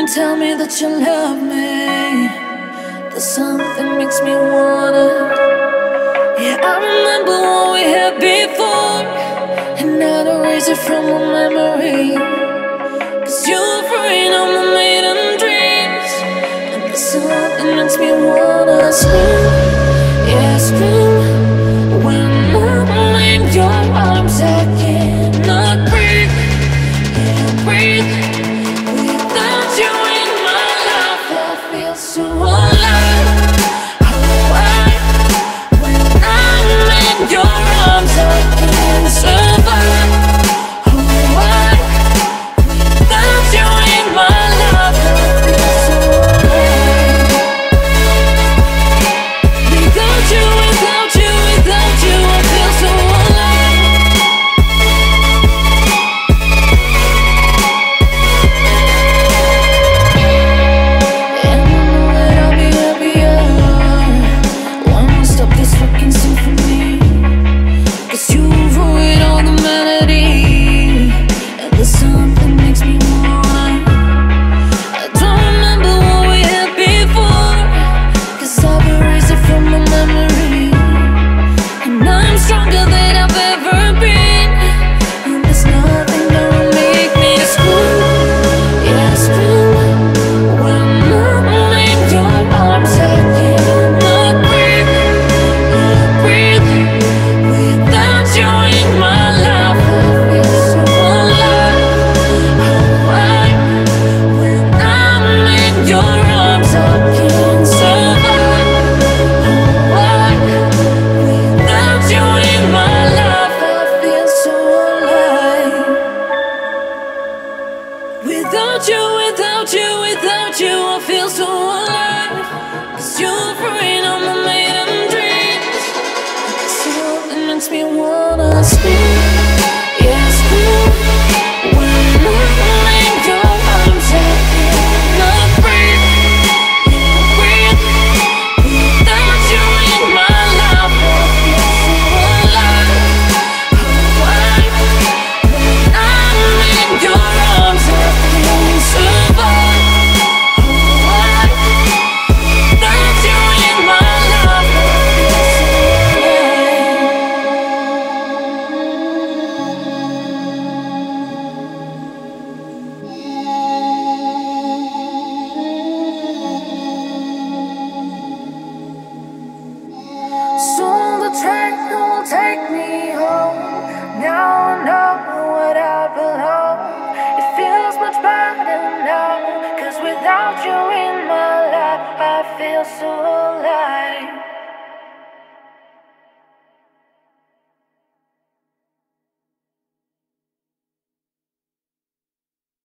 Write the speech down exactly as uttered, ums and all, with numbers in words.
tell me that you love me. There's something makes me wanna. Yeah, I remember what we had before, and I'd erase it from my memory. Cause you're afraid of my maiden dreams, and there's something makes me wanna scream. Yeah, scream. When I'm in your arms, I cannot breathe. Yeah, breathe. Without you in my life, I feel so alive. Oh, I, when I'm in your arms, I can't survive. Oh, I, without you in my life, I feel so alive. Without you, without you, without you, I feel so alive. And I know that I'll be happier when we stop this fucking symphony. Cause you've ruined all the melody, and there's something makes me wanna. I don't remember what we had before, cause I've erased it from my memory. And I'm stronger than I've ever been, and there's nothing gonna make me scream. Yeah, scream. When I'm in your arms, I cannot breathe. Yeah, breathe. Without you in my life, I feel so alive. Oh, I, when I'm in your arms, I can't survive. Oh, I, without you in my life, I feel so alive. Without you, without you, without you, I feel so alive. Cause you're free of my maiden dreams. Something makes me wanna scream. Yeah, scream. When I'm in your arms, I cannot breathe. Yeah, breathe. Without you in my life, I feel so alive. Oh, I, when I'm in your arms, I can't survive. Oh, I, without you in my life, I feel so alive. Soon the train will take me home. Now I know what I belong. It feels much better now, cause without you in my life, I feel so alive.